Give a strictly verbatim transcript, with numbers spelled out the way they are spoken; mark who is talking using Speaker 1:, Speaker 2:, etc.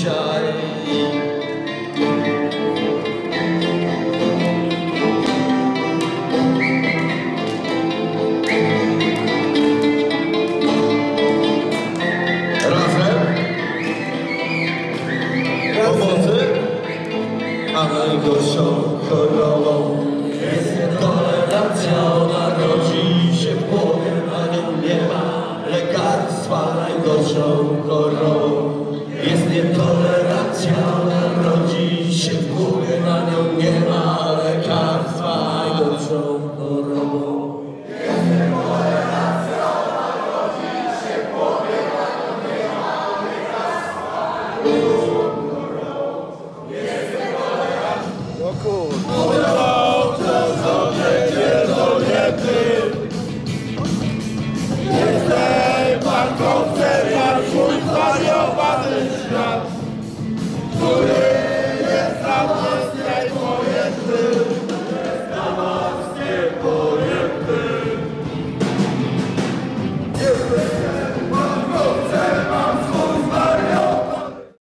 Speaker 1: dzisiaj. A najgorszą chorobą jest nietolerancja. Ona rodzi się w głowie, na nią nie ma lekarstwa. Najgorszą chorobą jest nietolerancja. Ona rodzi się w głowie, na nią nie ma lekarstwa. Najgorszą chorobą jest nietolerancja. Ona rodzi się w głowie, na nią nie ma lekarstwa.